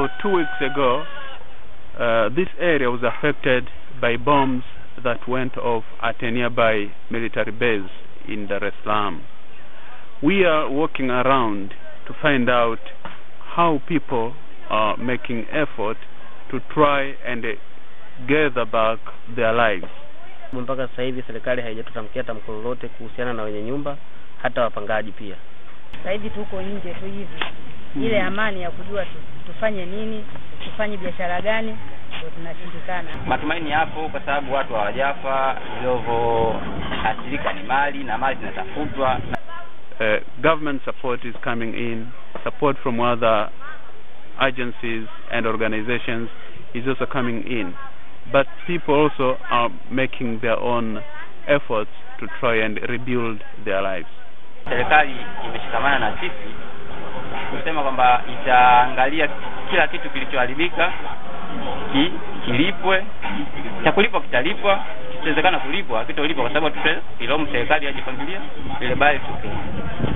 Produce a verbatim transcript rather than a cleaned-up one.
So two weeks ago, uh, this area was affected by bombs that went off at a nearby military base in Dar Salaam. We are walking around to find out how people are making effort to try and gather back their lives. Mpaka sasa hivi serikali haijatutamkia tamko lolote kuhusiana na wenye nyumba, hata wapangaji pia. Sasa hivi tuko nje tu hivi. Ile amani ya kujua tufanye nini, tufanye biashara gani, ndio tunashindikana. Matumaini hapo kwa sababu watu hawajafa, vilivyo athirika ni mali na mali zinatafutwa. Uh, government support is coming in, support from other agencies and organizations is also coming in. But people also are making their own efforts to try and rebuild their lives. Serikali imeshikamana na sisi kusema kwamba itaangalia kila kitu kilichoharibika ki, kilipwe, cha kulipwa kitalipwa, kiwezekana kulipwa kitolipwa kwa sababu tupe ilombe serikali ajipangilia ile bali tupe.